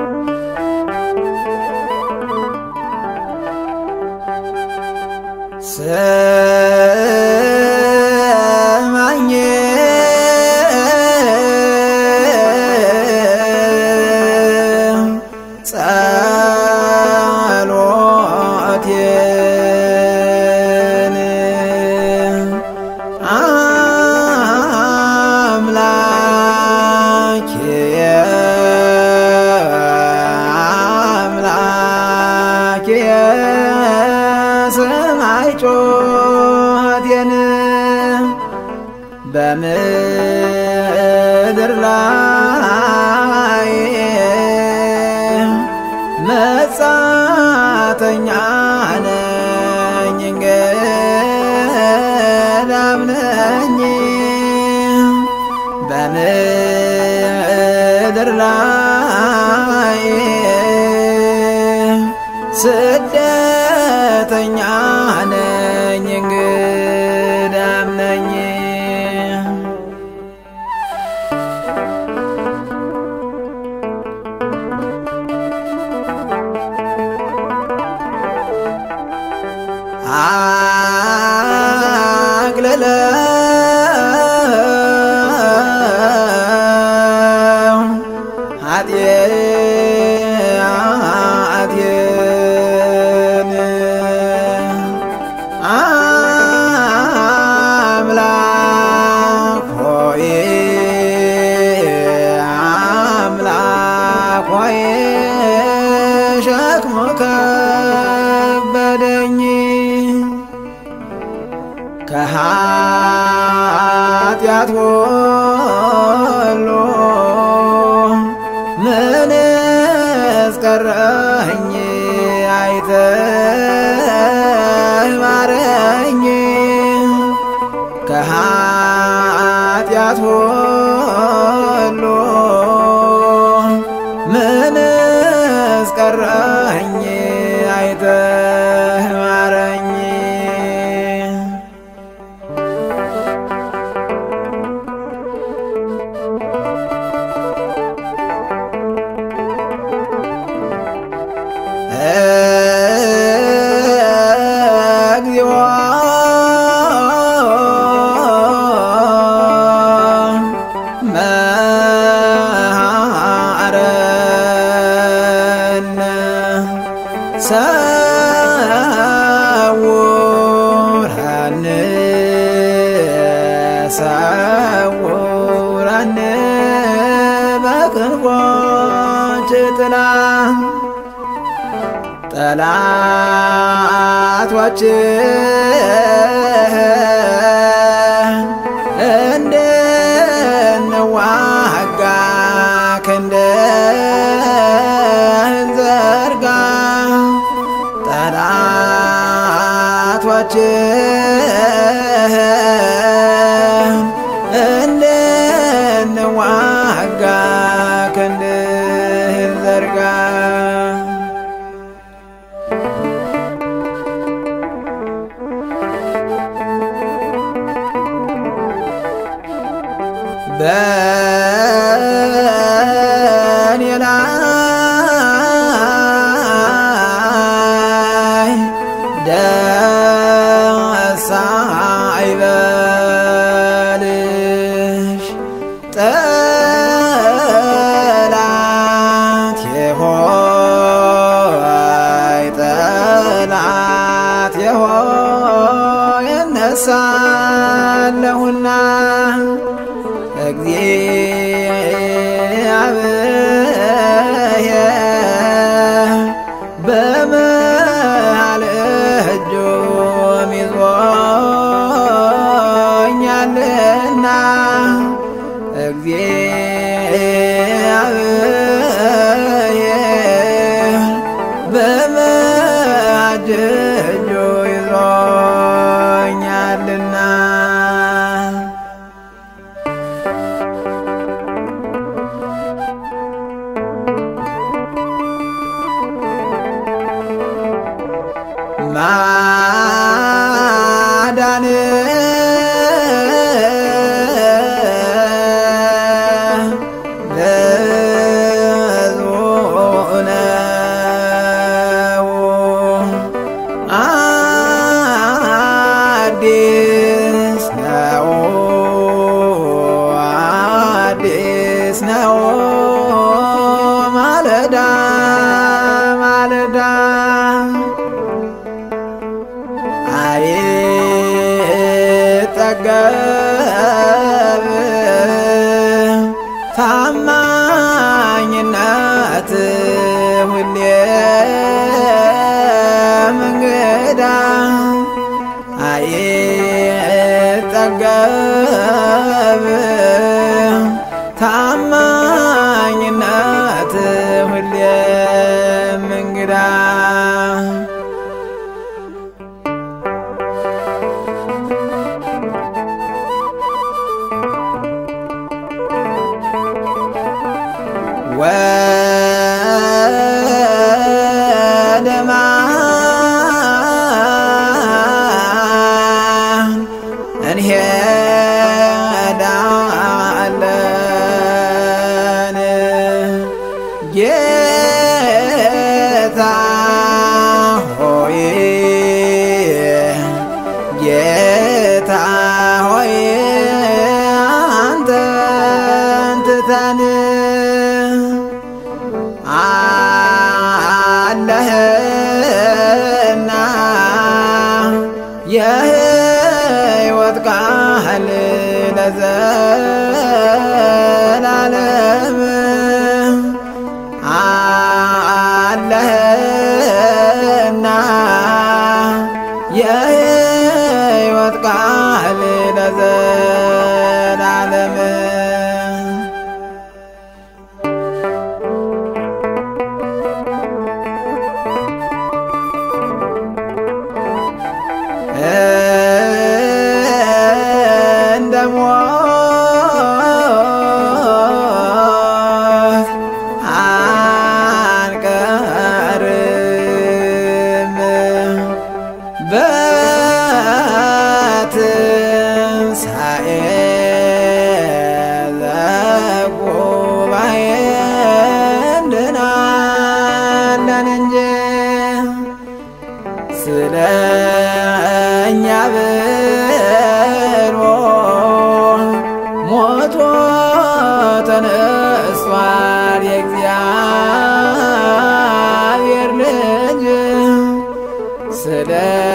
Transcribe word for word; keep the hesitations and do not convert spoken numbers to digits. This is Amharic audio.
ሰማኝ ጸሎቴን አምላኬ አምላኬ ሰማይ ጮቴን በምድር ላይ መጻተኛ ነኝ እንግዳም ነኝ በምድር ላይ ስደተኛ ነኝ እንግዳም ነኝ አግለለው ኃጢአቴን አምላክ ሆይ አምላክ ሆይ ሸክሙ ከበደኝ ከኃጢአት ሁሉ ምንስ ቀረኝ አይተህ ማረኝ ከኃጢአት ሁሉ ምንስ ቀረኝ አይተህ ማረኝ እግዚኦ መሐረነ ሰውረን ሰውረን በክንፎች ጥላ ጠላቶችህን እንድንዋጋ ክንድህን ዘርጋ ጠላቶችህን እንድንዋጋ ክንድህን ዘርጋ በእኔ ላይ ደስ አይበልሽ ጠላቴ ሆይ ጠላቴ ሆይ እነሳለሁና እግዚአብሔር በመሃል እጁ ይዞኛልና እግዚአብሔር በመሃል እጁ ይዞኛልና ማዳን ብዙ ማለዳ ማለዳ አይጠገብ ታማኝነት ሁሌም እንግዳ አይጠገብ ታማኝነት ሁሌም እንግዳ ወደ ማን እንሄዳለን ጌታ ሆይ ጌታ ሆይ አንተን ትተን አለህና የሕይወት ቃል ለዘላለም አለህና የሕይወት ቃል ለዘላለም እንደ ሞት አንቀርም በትንሣኤ ዘጉባኤ እንድናለን እንጂ ስለ እኛ ብሎ ሞቶ ተነስቷል የእግዚአብሔር ልጅ ስለ